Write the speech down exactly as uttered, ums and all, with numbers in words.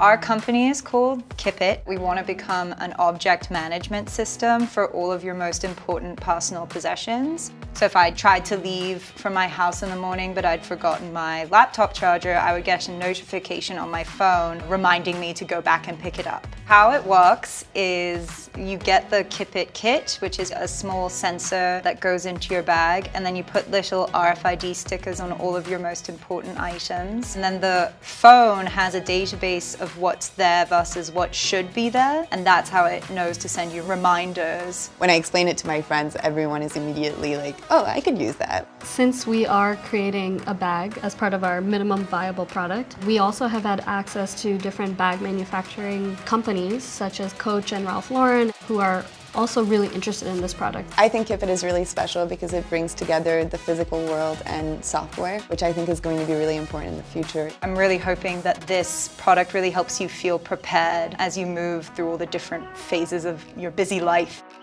Our company is called Kipit. We want to become an object management system for all of your most important personal possessions. So if I tried to leave from my house in the morning but I'd forgotten my laptop charger, I would get a notification on my phone reminding me to go back and pick it up. How it works is you get the Kipit kit, which is a small sensor that goes into your bag, and then you put little R F I D stickers on all of your most important items. And then the phone has a database of what's there versus what should be there, and that's how it knows to send you reminders. When I explain it to my friends, everyone is immediately like, oh, I could use that. Since we are creating a bag as part of our minimum viable product, we also have had access to different bag manufacturing companies such as Coach and Ralph Lauren, who are also really interested in this product. I think Kipit is really special because it brings together the physical world and software, which I think is going to be really important in the future. I'm really hoping that this product really helps you feel prepared as you move through all the different phases of your busy life.